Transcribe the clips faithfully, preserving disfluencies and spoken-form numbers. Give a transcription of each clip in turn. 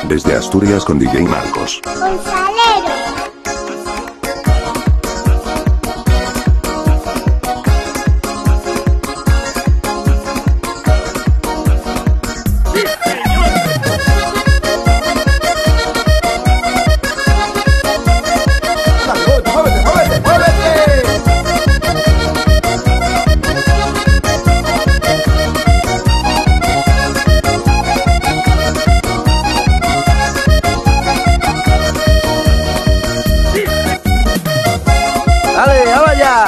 Desde Asturias con D J Marcos. Gonzalero. ¡Dale, ya vaya!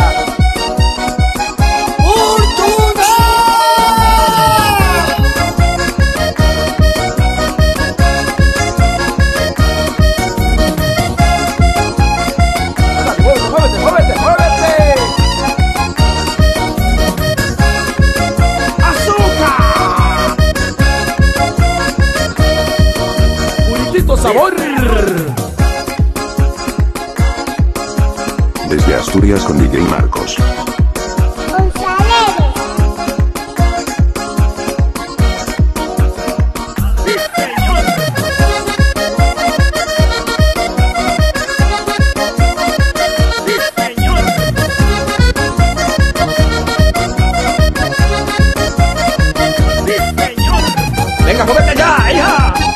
¡Portugal! ¡Muévete, muévete, muévete! ¡Azúcar! ¡Puritito sabor! Desde Asturias con D J Marcos. Gonzalero. ¡Venga, muévete ya, hija!